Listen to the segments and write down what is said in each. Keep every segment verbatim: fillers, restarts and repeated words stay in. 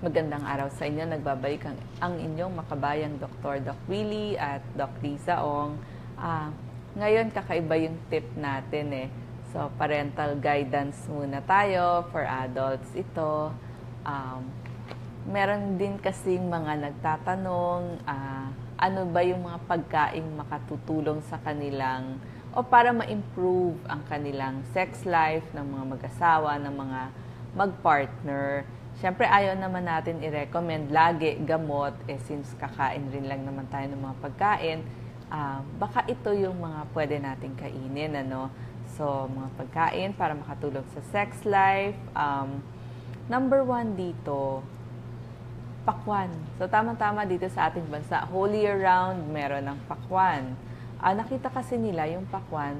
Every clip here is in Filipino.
Magandang araw sa inyo. Nagbabalik ang, ang inyong makabayang Doktor Doc Willie at Doc Lisa Ong. Ah, ngayon, kakaiba yung tip natin eh. So, parental guidance muna tayo for adults ito. Um, meron din kasing mga nagtatanong, ah, ano ba yung mga pagkaing makatutulong sa kanilang o para ma-improve ang kanilang sex life ng mga mag-asawa, ng mga mag-partner. Siyempre, ayaw naman natin i-recommend lagi gamot, eh since kakain rin lang naman tayo ng mga pagkain, uh, baka ito yung mga pwede natin kainin, ano? So, mga pagkain para makatulong sa sex life. Um, number one dito, pakwan. So, tama-tama dito sa ating bansa, whole year round, meron ng pakwan. Uh, nakita kasi nila yung pakwan,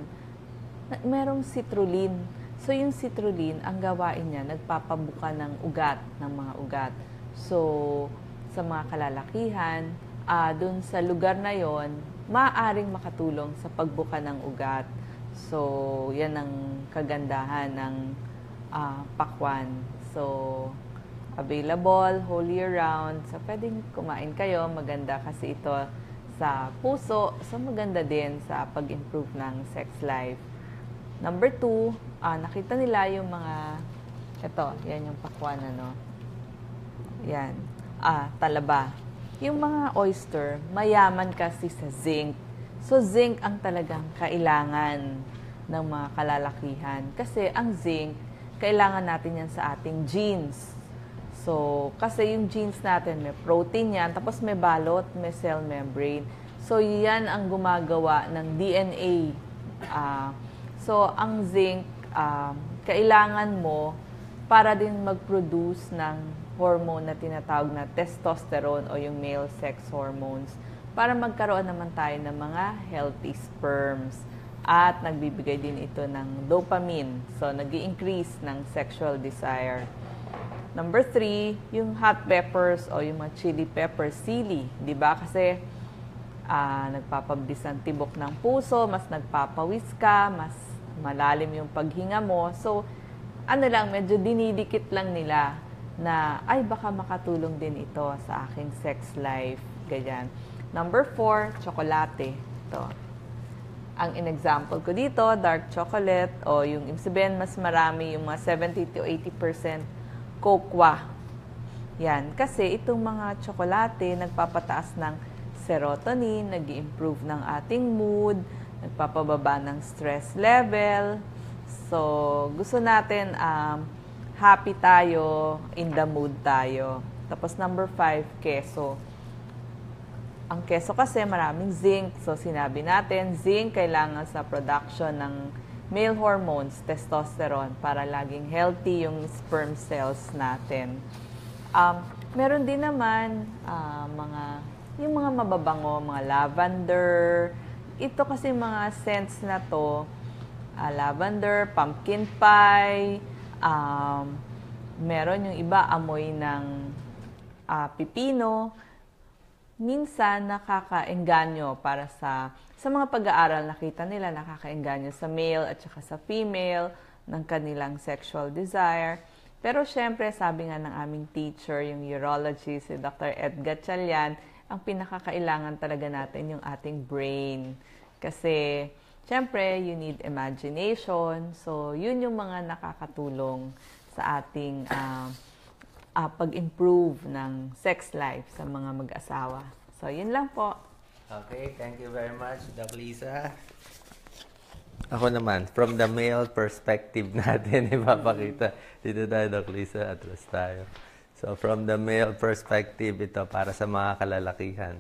merong citrulline. So, yung citrulline, ang gawain niya, nagpapabuka ng ugat, ng mga ugat. So, sa mga kalalakihan, uh, dun sa lugar na yon, maaaring makatulong sa pagbuka ng ugat. So, yan ang kagandahan ng uh, pakwan. So, available whole year round. So, pwedeng kumain kayo. Maganda kasi ito sa puso. So, maganda din sa pag-improve ng sex life. Number two, ah, nakita nila yung mga, ito, yan yung pakwan, ano. Yan. Ah, talaba. Yung mga oyster, mayaman kasi sa zinc. So, zinc ang talagang kailangan ng mga kalalakihan. Kasi ang zinc, kailangan natin yan sa ating genes. So, kasi yung genes natin, may protein yan, tapos may balot, may cell membrane. So, yan ang gumagawa ng D N A. Ah, So, ang zinc, uh, kailangan mo para din mag-produce ng hormone na tinatawag na testosterone o yung male sex hormones para magkaroon naman tayo ng mga healthy sperms. At nagbibigay din ito ng dopamine. So, nag-i-increase ng sexual desire. Number three, yung hot peppers o yung mga chili peppers, sili. Diba? Kasi uh, nagpapabilis ang tibok ng puso, mas nagpapawis ka, mas malalim yung paghinga mo. So, ano lang, medyo dinidikit lang nila na, ay, baka makatulong din ito sa aking sex life. Ganyan. Number four, tsokolate. Ito. Ang in-example ko dito, dark chocolate, o yung ibig sabihin, mas marami, yung mga seventy to eighty percent cocoa. Yan. Kasi itong mga tsokolate, nagpapataas ng serotonin, nag-i-improve ng ating mood, nagpapababa ng stress level. So, gusto natin um, happy tayo, in the mood tayo. Tapos number five, keso. Ang keso kasi maraming zinc. So, sinabi natin, zinc kailangan sa production ng male hormones, testosterone, para laging healthy yung sperm cells natin. Um, meron din naman uh, mga, yung mga mababango, mga lavender. Ito kasi mga scents na to, uh, lavender, pumpkin pie, um, meron yung iba amoy ng uh, pipino. Minsan nakakaengganyo para sa sa mga pag-aaral, nakita nila nakakaengganyo sa male at saka sa female ng kanilang sexual desire. Pero syempre, sabi nga ng aming teacher, yung urologist, si Doctor Edgar Chalian, ang pinakakailangan talaga natin yung ating brain. Kasi, syempre, you need imagination. So, yun yung mga nakakatulong sa ating uh, uh, pag-improve ng sex life sa mga mag-asawa. So, yun lang po. Okay, thank you very much, Doc Lisa. Ako naman, from the male perspective natin, ipapakita. Dito tayo, Doc Lisa, atras tayo. So, from the male perspective, ito para sa mga kalalakihan.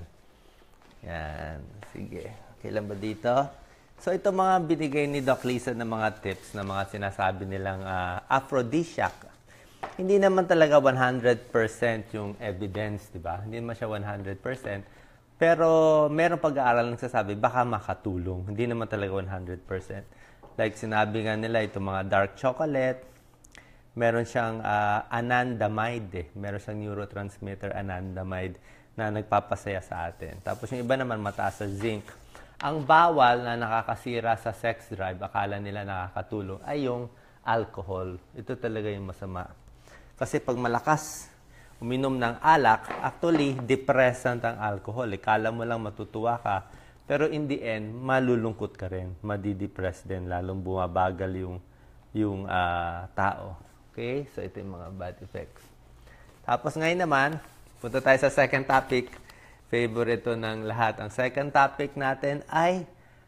Yan. Sige. Kailan ba dito? So, ito mga binigay ni Doc Lisa na mga tips na mga sinasabi nilang uh, aphrodisiac. Hindi naman talaga one hundred percent yung evidence, di ba? Hindi naman siya one hundred percent. Pero, merong pag-aaral ng sasabi, baka makatulong. Hindi naman talaga one hundred percent. Like, sinabi nga nila, itong mga dark chocolate, meron siyang uh, anandamide. Eh. Meron siyang neurotransmitter anandamide na nagpapasaya sa atin. Tapos yung iba naman mataas sa zinc. Ang bawal na nakakasira sa sex drive, akala nila nakakatulong, ay yung alcohol. Ito talaga yung masama. Kasi pag malakas, uminom ng alak, actually, depressant ang alcohol. Eh. Kala mo lang matutuwa ka, pero in the end, malulungkot ka rin. Madidepress din, lalong bumabagal yung, yung uh, tao. Okay? So, ito yung mga bad effects. Tapos ngayon naman, punta tayo sa second topic. Favorite ito ng lahat. Ang second topic natin ay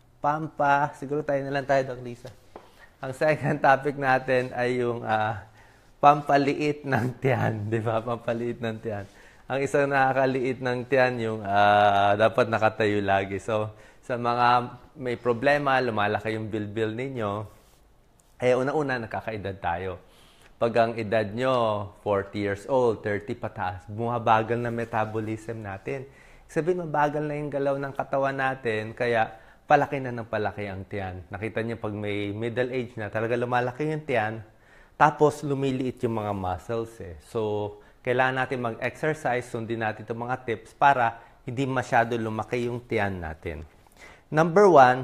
pampa. Siguro tayo na lang tayo, Doc Lisa. Ang second topic natin ay yung uh, pampaliit ng tiyan. Di ba? Pampaliit ng tiyan. Ang isang nakakaliit ng tiyan, yung uh, dapat nakatayo lagi. So, sa mga may problema, lumalaki yung bilbil ninyo, eh, una-una, nakakaedad tayo. Pag ang edad nyo, forty years old, thirty pataas, bumabagal na metabolism natin. Sabihin, mabagal na yung galaw ng katawan natin, kaya palaki na ng palaki ang tiyan. Nakita niyo pag may middle age na, talaga lumalaki yung tiyan, tapos lumiliit yung mga muscles. Eh. So, kailangan natin mag-exercise, sundin natin itong mga tips para hindi masyado lumaki yung tiyan natin. Number one,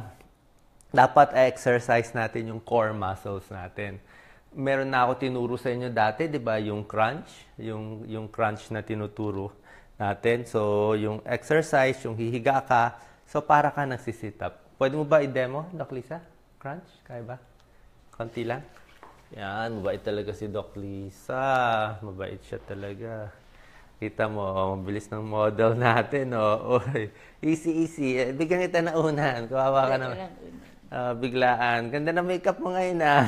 dapat exercise natin yung core muscles natin. Meron na ako tinuro sa inyo dati, di ba, yung crunch, yung, yung crunch na tinuturo natin. So, yung exercise, yung hihiga ka, so para ka nagsisit up. Pwede mo ba i-demo, Doc Lisa? Crunch? Kaya ba? Konti lang? Yan, mabait talaga si Doc Lisa. Mabait siya talaga. Kita mo, oh, mabilis ng model natin. Oh. Oy, easy, easy. Eh, bigyan kita na unahan. Kawawa ka naman. Uh, biglaan. Ganda na makeup mo ngayon ah.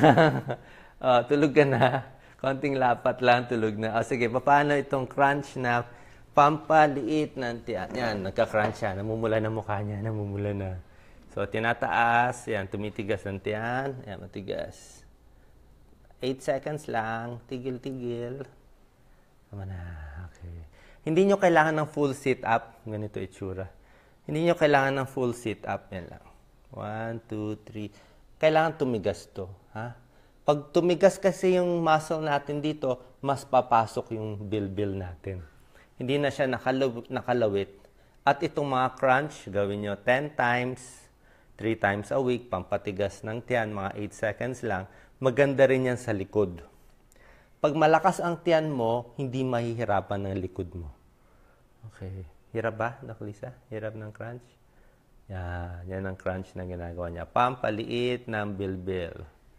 uh, tulog ka na. Konting lapat lang, tulog na. Oh, sige, paano itong crunch na pampaliit ng tiyan? Yan, nagka-crunch siya. Namumula na mukha niya. Namumula na. So, tinataas. Yan, tumitigas ang tiyan. Yan, matigas. eight seconds lang. Tigil-tigil. Tama na. Okay. Hindi nyo kailangan ng full sit-up. Ganito itsura. Hindi nyo kailangan ng full sit-up. Yan lang. one, two, three. Kailangan tumigas to. Ha? Pag tumigas kasi yung muscle natin dito, mas papasok yung bilbil natin. Hindi na siya nakalaw- nakalawit. At itong mga crunch, gawin nyo ten times, three times a week, pampatigas ng tiyan, mga eight seconds lang. Maganda rin yan sa likod. Pag malakas ang tiyan mo, hindi mahihirapan ng likod mo. Okay. Hirap ba, Doc Lisa? Hirap ng crunch? Yan. Yan ang crunch na ginagawa niya. Pampaliit ng bilbil.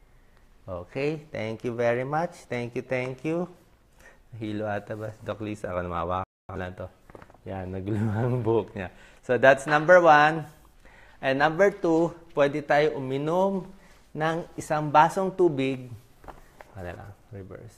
Okay. Thank you very much. Thank you, thank you. Hilo ata ba, Doc Lisa? Ako namawa ko lang to. Yan. Naglumang buhok niya. So, that's number one. And number two, pwede tayo uminom ng isang basong tubig. Ano lang, reverse.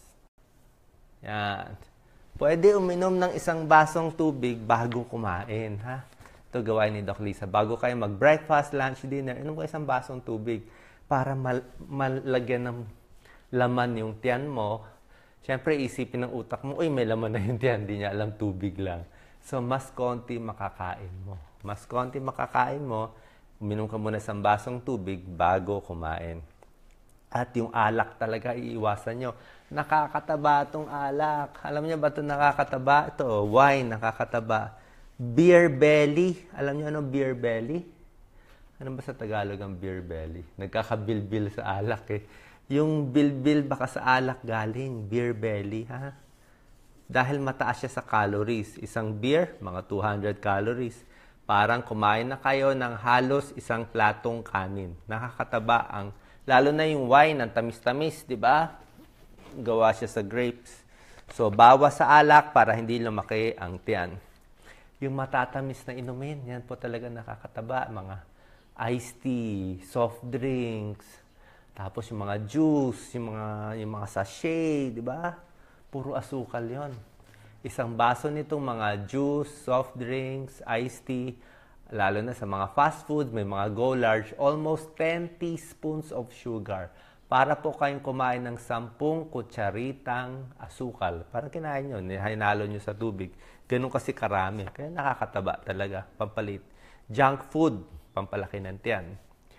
Yan. Pwede uminom ng isang basong tubig bago kumain, ha? Ito gawain ni Doc Lisa. Bago kayo mag-breakfast, lunch, dinner, inom ko isang basong tubig para mal malagyan ng laman yung tiyan mo. Siyempre, isipin ng utak mo, uy, may laman na yung tiyan. Hindi niya alam, tubig lang. So, mas konti makakain mo. Mas konti makakain mo, uminom ka muna isang basong tubig bago kumain. At yung alak talaga, iiwasan nyo. Nakakataba itong alak. Alam niyo ba ito nakakataba? Ito, wine, nakakataba. Beer belly. Alam niyo ano beer belly? Ano ba sa Tagalog ang beer belly? Nagkakabilbil sa alak eh. Yung bilbil baka sa alak galing. Beer belly, ha? Dahil mataas siya sa calories. Isang beer, mga two hundred calories. Parang kumain na kayo ng halos isang platong kanin. Nakakataba ang, lalo na yung wine, ang tamis-tamis, di ba? Gawa siya sa grapes. So, bawas sa alak para hindi lumaki ang tiyan. Yung matatamis na inumin, yan po talaga nakakataba. Mga iced tea, soft drinks, tapos yung mga juice, yung mga, yung mga sachet, di ba? Puro asukal yon. Isang baso nitong mga juice, soft drinks, iced tea, lalo na sa mga fast food, may mga go large, almost ten teaspoons of sugar. Para po kayong kumain ng sampung kutsaritang asukal. Parang kinain nyo, hinalo nyo sa tubig. Ganun kasi karami. Kaya nakakataba talaga, pampalit. Junk food, pampalaki ng tiyan.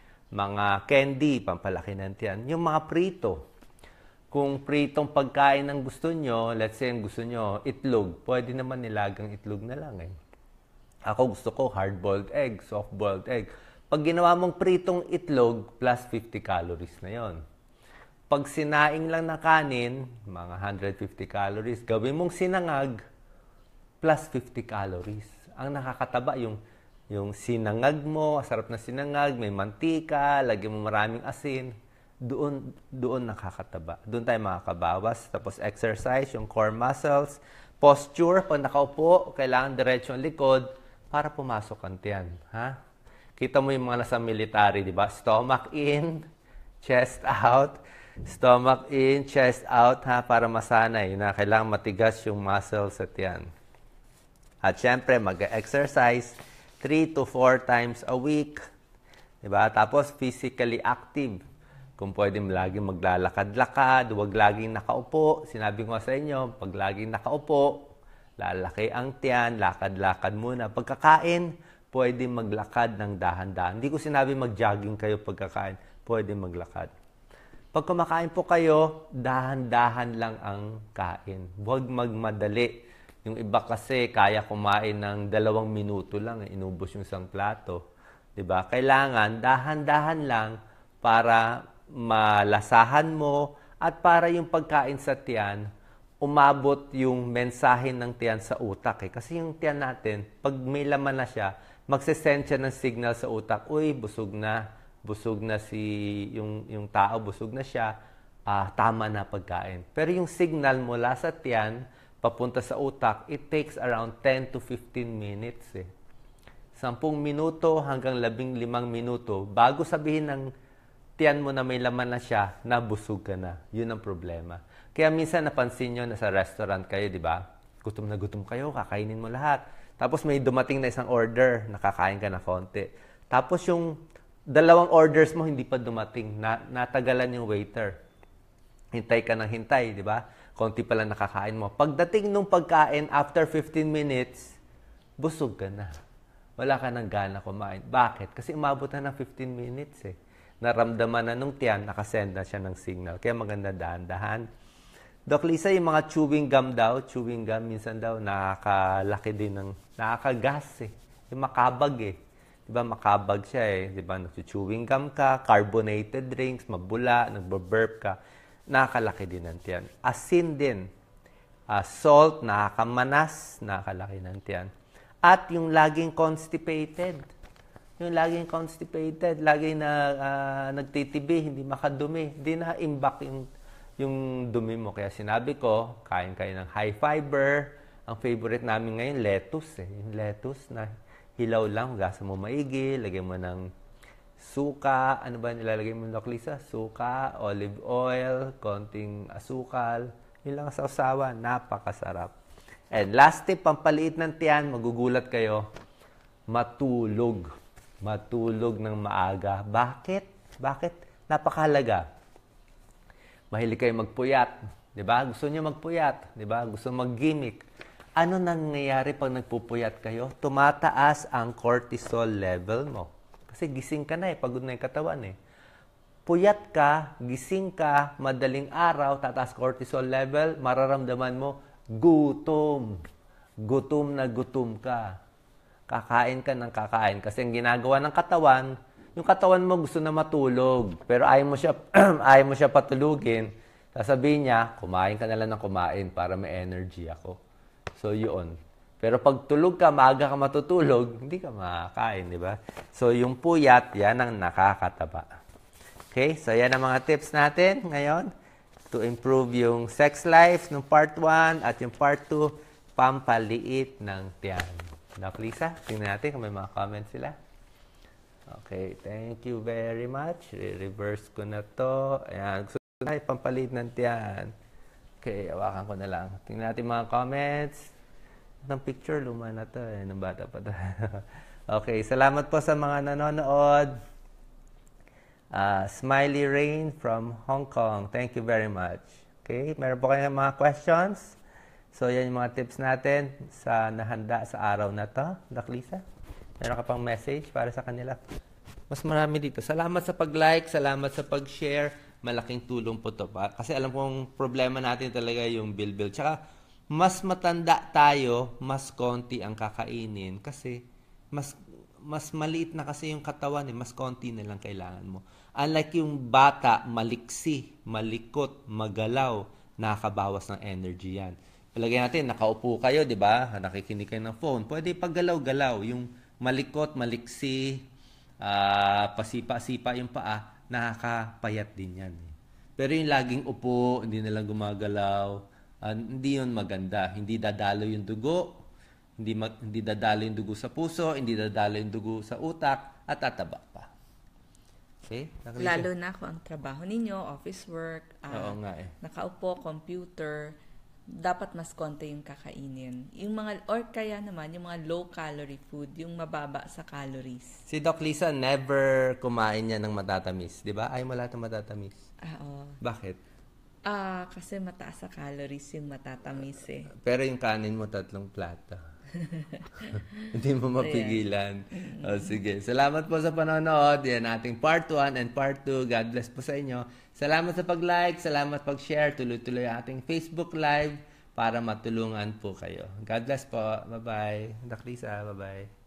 Mga candy, pampalaki ng tiyan. Yung mga prito, kung pritong pagkain ang gusto nyo, let's say ang gusto nyo, itlog, pwede naman nilagang itlog na lang eh. Ako gusto ko hard-boiled egg, soft-boiled egg. Pag ginawa mong pritong itlog, plus fifty calories na yon. Pag sinaing lang na kanin, mga one hundred fifty calories. Gawin mong sinangag, plus fifty calories. Ang nakakataba yung yung sinangag mo, sarap na sinangag, may mantika, lagyan mo maraming asin, doon doon nakakataba. Doon tayo makakabawas. Tapos exercise, yung core muscles, posture, pag nakaupo, kailangan diretso ang likod para pumasok ang tiyan, ha? Kita mo yung mga nasa military, di ba? Stomach in, chest out, stomach in, chest out, ha? Para masanay na kailangan matigas yung muscles sa tiyan. At syempre, mag-exercise three to four times a week. Diba? Tapos, physically active. Kung pwede laging maglalakad-lakad, huwag laging nakaupo. Sinabi ko sa inyo, pag laging nakaupo, lalaki ang tiyan, lakad-lakad muna. Pagkakain, pwede maglakad ng dahan-dahan. Hindi ko sinabi mag-jogging kayo pagkakain. Pwede maglakad. Pag kumakain po kayo, dahan-dahan lang ang kain. Huwag magmadali. Yung iba kasi kaya kumain ng dalawang minuto lang, eh, inubos yung isang plato. Diba? Kailangan dahan-dahan lang para malasahan mo at para yung pagkain sa tiyan, umabot yung mensahe ng tiyan sa utak. Eh. Kasi yung tiyan natin, pag may laman na siya, magsisend siya ng signal sa utak, uy, busog na, busog na si yung, yung tao, busog na siya, ah, tama na pagkain. Pero yung signal mula sa tiyan, papunta sa utak, it takes around ten to fifteen minutes. Eh. Sampung minuto hanggang labing limang minuto, bago sabihin ng tiyan mo na may laman na siya, nabusog ka na. Yun ang problema. Kaya minsan napansin nyo na sa restaurant kayo, di ba? Gutom na gutom kayo, kakainin mo lahat. Tapos may dumating na isang order, nakakain ka na konti. Tapos yung dalawang orders mo, hindi pa dumating. Na, natagalan yung waiter. Hintay ka ng hintay, di ba? Konti pa lang nakakain mo. Pagdating nung pagkain, after fifteen minutes, busog ka na. Wala ka ng gana kumain. Bakit? Kasi umabot na ng fifteen minutes eh. Naramdaman na nung tiyan, nakasend na siya ng signal. Kaya maganda dahan-dahan. Doc Lisa, yung mga chewing gum daw, chewing gum minsan daw, nakakalaki din ng, nakakagas eh. Yung makabag eh. Diba makabag siya eh. Diba nag-chewing gum ka, carbonated drinks, mabula, nagbo-burp ka. Nakakalaki din ng tiyan. Asin din. Uh, salt, nakakamanas, nakakalaki ng tiyan. At yung laging constipated. Yung laging constipated, laging na, uh, nagtitibi, hindi makadumi. Hindi na imbak yung, yung dumi mo. Kaya sinabi ko, kain kayo ng high fiber. Ang favorite namin ngayon, lettuce. Eh. Yung lettuce na hilaw lang, gasa mo maigi, lagyan mo ng suka, ano ba nilalagay mo, Doc Lisa? Suka, olive oil, konting asukal. Yun lang sa usawa, napakasarap. And last tip, pampaliit ng tiyan, magugulat kayo, matulog. Matulog ng maaga. Bakit? Bakit? Napakahalaga. Mahilig kayo magpuyat. Diba? Gusto niyo magpuyat. Diba? Gusto mag-gimmick. Ano nangyayari pag nagpupuyat kayo? Tumataas ang cortisol level mo. Kasi gising ka na eh, pagod na yung katawan eh. Puyat ka, gising ka, madaling araw, tataas cortisol level, mararamdaman mo, gutom. Gutom na gutom ka. Kakain ka ng kakain. Kasi ang ginagawa ng katawan, yung katawan mo gusto na matulog. Pero ayaw mo siya, ayaw mo siya patulugin. Sasabihin niya, kumain ka na lang ng kumain para may energy ako. So yun. Pero pag tulog ka, maaga ka matutulog, hindi ka makakain, di ba? So, yung puyat, yan ang nakakataba. Okay? So, yan ang mga tips natin ngayon to improve yung sex life ng part one at yung part two, pampaliit ng tiyan. Doc Lisa, tingnan natin kung may mga comments sila. Okay, thank you very much. Re-reverse ko na to. Ayan, gusto na pampaliit ng tiyan. Okay, awakan ko na lang. Tingnan natin mga comments. Ang picture, luma na to eh. Nung bata pa to. Okay, salamat po sa mga nanonood. Uh, Smiley Rain from Hong Kong. Thank you very much. Okay, meron po kayong mga questions? So, yan yung mga tips natin sa nahanda sa araw na to. Doc Lisa, meron ka pang message para sa kanila? Mas marami dito. Salamat sa pag-like, salamat sa pag-share. Malaking tulong po to pa. Kasi alam kong problema natin talaga yung bill-bill. Tsaka, mas matanda tayo, mas konti ang kakainin kasi mas mas maliit na kasi yung katawan eh, mas konti na lang kailangan mo. Unlike yung bata, maliksi, malikot, magalaw, nakakabawas ng energy yan. palagay natin, nakaupo kayo, di ba? Nakikinig kayo ng phone. Pwede paggalaw-galaw. Yung malikot, maliksi, uh, pasipa-sipa yung paa, nakakapayat din yan. Pero yung laging upo, hindi nalang gumagalaw, uh, hindi yun maganda. Hindi dadalo yung dugo, hindi, mag, hindi dadalo yung dugo sa puso, hindi dadalo yung dugo sa utak, at tataba pa. Okay? Lalo na kung ang trabaho ninyo, office work, uh, Oo nga eh. nakaupo, computer, dapat mas konti yung kakainin. Yung mga, or kaya naman, yung mga low-calorie food, yung mababa sa calories. Si Doc Lisa never kumain niya ng matatamis. Di ba? Ayaw mo lahat ng matatamis. Ah, oo. Bakit? Ah, kasi mataas sa calories yung matatamis eh. Pero yung kanin mo tatlong plato. Hindi mo mapigilan. O, sige. Salamat po sa panonood. Yan ating part one and part two. God bless po sa inyo. Salamat sa pag-like. Salamat pag-share. Tuloy-tuloy ang ating Facebook Live para matulungan po kayo. God bless po. Bye-bye. Doc Lisa, bye-bye.